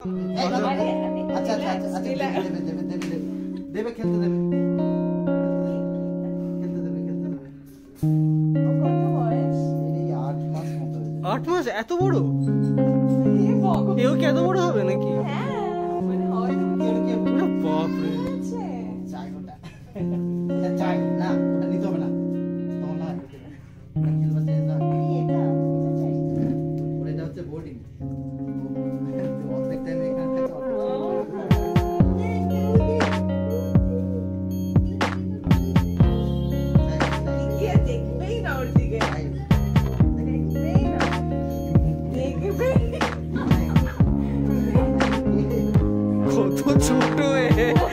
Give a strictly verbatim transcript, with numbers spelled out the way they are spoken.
আচ্ছা আচ্ছা আচ্ছা আচ্ছা দেবে দেবে দেবে দেবে দেবে খেলতে দেবে খেলতে দেবে খেলতে দেবে। কত বয়স? এই আট মাস মতো। আট মাস এত বড়? এও কি এত বড় হবে নাকি? হ্যাঁ মানে হয় বাপরে চাই ওটা এটা চাই না, ওটা নিতে হবে না তোমার না খেলবা চাই না এটা ওর এটা হচ্ছে বোর্ডিং অনেক টাইম এখানে থাকে কি দেখবেই না ওর দিকে দেখবেই না দেখবেই কত ছোট এ